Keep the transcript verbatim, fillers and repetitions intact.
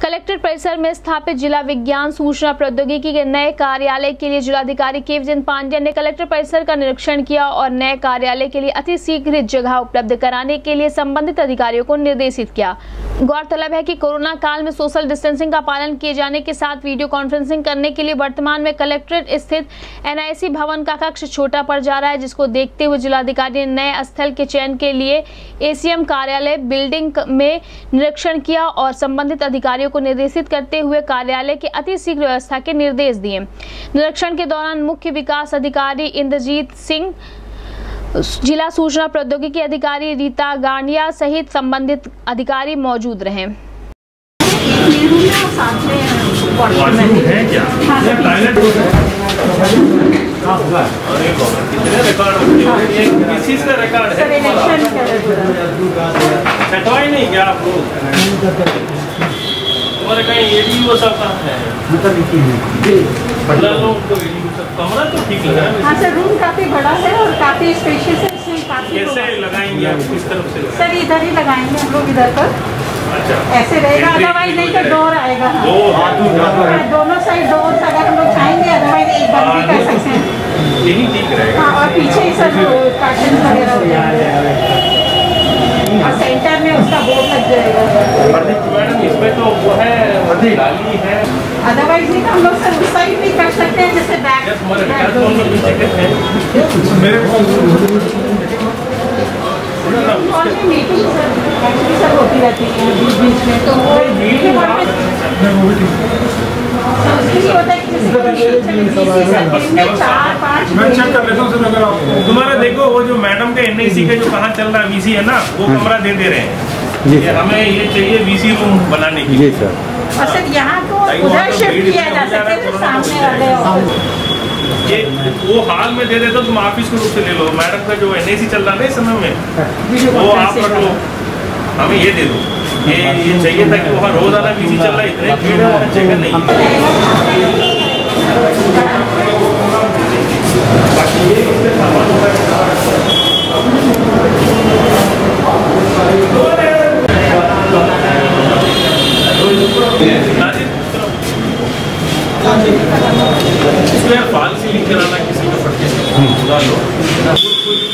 Collectorate परिसर में स्थापित जिला विज्ञान सूचना प्रौद्योगिकी के नए कार्यालय के लिए जिलाधिकारी केवल पांड्या ने कलेक्ट्रेट परिसर का निरीक्षण किया और नए कार्यालय के लिए अतिशीघ्र जगह उपलब्ध कराने के लिए संबंधित अधिकारियों को निर्देशित किया। गौरतलब है कि कोरोना काल में सोशल डिस्टेंसिंग का पालन किए जाने के साथ वीडियो कॉन्फ्रेंसिंग करने के लिए वर्तमान में कलेक्ट्रेट स्थित एनआईसी भवन का कक्ष छोटा पड़ जा रहा है, जिसको देखते हुए जिलाधिकारी ने नए स्थल के चयन के लिए एसीएम कार्यालय बिल्डिंग में निरीक्षण किया और संबंधित अधिकारियों को निर्देशित करते हुए कार्यालय की अतिशीघ्र व्यवस्था के निर्देश दिए। निरीक्षण के दौरान मुख्य विकास अधिकारी इंद्रजीत सिंह, जिला सूचना प्रौद्योगिकी अधिकारी रीता गांडिया सहित संबंधित अधिकारी मौजूद रहे। तुम्हारे कहीं ये भी वो सब कहाँ है? कमरा तो ठीक लग रहा है। हाँ सर, रूम काफी बड़ा है और काफी स्पेशियस है। इसमें काफी कैसे लगाएंगे आप? किस तरफ से? सर इधर ही लगाएंगे हम लोग, इधर पर। अच्छा, ऐसे रहेगा, अदरवाइज नहीं तो डोर आएगा। हाँ, दोनों साइड डोर अगर हम लोग चाहेंगे, अदरवाइज एक बंद भी कर सकते हैं। यही ठीक रहेगा। हाँ, और पीछे ही सर कार्टन वगैरह हो जाएंगे और सेंटर में उसका बोर्ड लग जाएगा। मैडम इसमें तो वो है डाली है, अदरवाइज नहीं तो हम लोग सर उस साइड भी कर सकते हैं, जैसे बैक मीटिंग सर होती रहती है बीच बीच में, तो वो चार पाँच तुम्हारा देखो वो जो मैडम के एनआईसी का जो कहाँ चल रहा है वीसी है ना, वो कमरा दे दे रहे हैं। ये हमें ये चाहिए वीसी रूम बनाने की। जी सर। और सर यहाँ को उधर शिफ्ट किया जा सकता है, सामने वाले ये वो हाल में दे दे तो तुम ऑफिस के रूप से ले लो। मैडम का जो एनआईसी चल रहा है इस समय में, वो आप कर लो, हमें ये दे दो। ये ये चाहिए था कि वहाँ रोज आना वीसी चल रहा है, इतने भीड़ है, जगह नहीं है। इसमें फॉल सीलिंग कराना किसी का पड़ता है,